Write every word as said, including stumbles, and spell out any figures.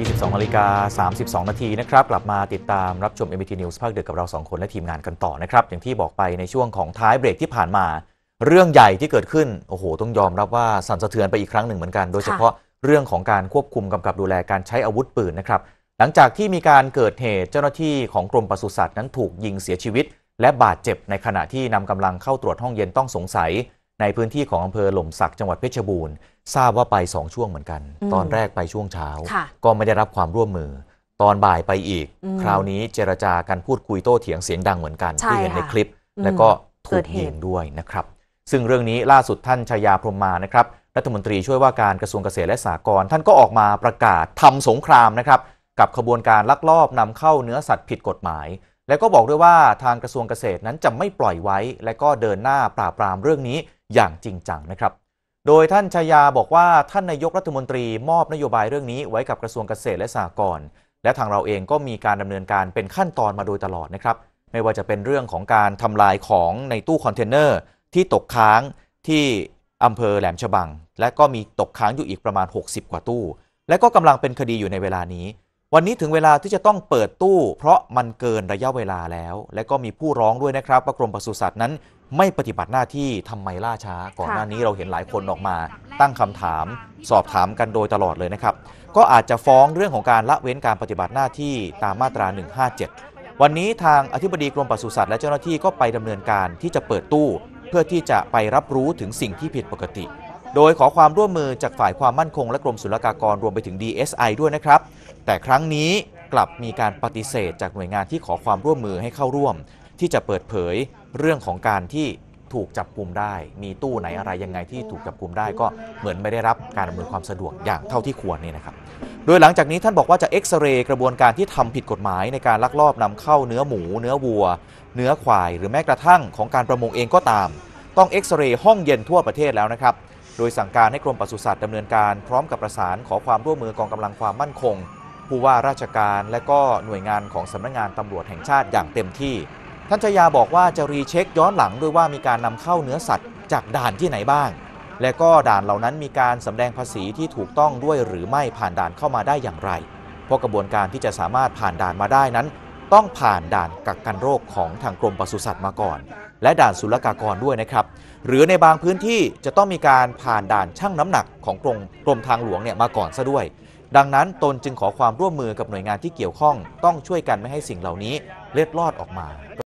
ยี่สิบสองนาฬิกาสามสิบสองนาทีนะครับกลับมาติดตามรับชม เอ็ม บี ที News ภาคดึกกับเราสองคนและทีมงานกันต่อนะครับอย่างที่บอกไปในช่วงของท้ายเบรกที่ผ่านมาเรื่องใหญ่ที่เกิดขึ้นโอ้โหต้องยอมรับว่าสั่นสะเทือนไปอีกครั้งหนึ่งเหมือนกันโดยเฉพาะเรื่องของการควบคุมกำกับดูแลการใช้อาวุธปืนนะครับหลังจากที่มีการเกิดเหตุเจ้าหน้าที่ของกรมปศุสัตว์นั้นถูกยิงเสียชีวิตและบาดเจ็บในขณะที่นำกำลังเข้าตรวจห้องเย็นต้องสงสัยในพื้นที่ของอำเภอหล่มสักจังหวัดเพชรบูรณ์ทราบว่าไปสองช่วงเหมือนกันตอนแรกไปช่วงเช้าก็ไม่ได้รับความร่วมมือตอนบ่ายไปอีกคราวนี้เจรจากันพูดคุยโต้เถียงเสียงดังเหมือนกันที่เห็นในคลิปแล้วก็ถูกยิงด้วยนะครับซึ่งเรื่องนี้ล่าสุดท่านชยาพรหมมานะครับรัฐมนตรีช่วยว่าการกระทรวงเกษตรและสหกรณ์ท่านก็ออกมาประกาศทำสงครามนะครับกับขบวนการลักลอบนำเข้าเนื้อสัตว์ผิดกฎหมายและก็บอกด้วยว่าทางกระทรวงเกษตรนั้นจะไม่ปล่อยไว้และก็เดินหน้าปราบปรามเรื่องนี้อย่างจริงจังนะครับโดยท่านชยาบอกว่าท่านนายกรัฐมนตรีมอบนโยบายเรื่องนี้ไว้กับกระทรวงเกษตรและสหกรณ์และทางเราเองก็มีการดำเนินการเป็นขั้นตอนมาโดยตลอดนะครับไม่ว่าจะเป็นเรื่องของการทำลายของในตู้คอนเทนเนอร์ที่ตกค้างที่อำเภอแหลมฉบังและก็มีตกค้างอยู่อีกประมาณหกสิบกว่าตู้และก็กำลังเป็นคดีอยู่ในเวลานี้วันนี้ถึงเวลาที่จะต้องเปิดตู้เพราะมันเกินระยะเวลาแล้วและก็มีผู้ร้องด้วยนะครับว่ากรมปศุสัตว์นั้นไม่ปฏิบัติหน้าที่ทำไมล่าช้าก่อนหน้านี้เราเห็นหลายคนออกมาตั้งคำถามสอบถามกันโดยตลอดเลยนะครับก็อาจจะฟ้องเรื่องของการละเว้นการปฏิบัติหน้าที่ตามมาตราหนึ่งห้าเจ็ดวันนี้ทางอธิบดีกรมปศุสัตว์และเจ้าหน้าที่ก็ไปดำเนินการที่จะเปิดตู้เพื่อที่จะไปรับรู้ถึงสิ่งที่ผิดปกติโดยขอความร่วมมือจากฝ่ายความมั่นคงและกรมศุลกากรรวมไปถึง ดี เอส ไอ ด้วยนะครับแต่ครั้งนี้กลับมีการปฏิเสธจากหน่วยงานที่ขอความร่วมมือให้เข้าร่วมที่จะเปิดเผยเรื่องของการที่ถูกจับกุมได้มีตู้ไหนอะไรยังไงที่ถูกจับกุมได้ก็เหมือนไม่ได้รับการอำนวยความสะดวกอย่างเท่าที่ควรนี่นะครับโดยหลังจากนี้ท่านบอกว่าจะเอ็กซเรย์กระบวนการที่ทำผิดกฎหมายในการลักลอบนำเข้าเนื้อหมูเนื้อวัวเนื้อควายหรือแม้กระทั่งของการประมงเองก็ตามต้องเอ็กซเรย์ห้องเย็นทั่วประเทศแล้วนะครับโดยสั่งการให้กรมปศุสัตว์ดำเนินการพร้อมกับประสานขอความร่วมมือกองกำลังความมั่นคงผู้ว่าราชการและก็หน่วยงานของสำนักงานตำรวจแห่งชาติอย่างเต็มที่ท่านชยาบอกว่าจะรีเช็คย้อนหลังด้วยว่ามีการนำเข้าเนื้อสัตว์จากด่านที่ไหนบ้างและก็ด่านเหล่านั้นมีการสำแดงภาษีที่ถูกต้องด้วยหรือไม่ผ่านด่านเข้ามาได้อย่างไรเพราะกระบวนการที่จะสามารถผ่านด่านมาได้นั้นต้องผ่านด่านกักกันโรคของทางกรมปศุสัตว์มาก่อนและด่านศุลกากรด้วยนะครับหรือในบางพื้นที่จะต้องมีการผ่านด่านชั่งน้ำหนักของกรมกรมทางหลวงเนี่ยมาก่อนซะด้วยดังนั้นตนจึงขอความร่วมมือกับหน่วยงานที่เกี่ยวข้องต้องช่วยกันไม่ให้สิ่งเหล่านี้เล็ดลอดออกมา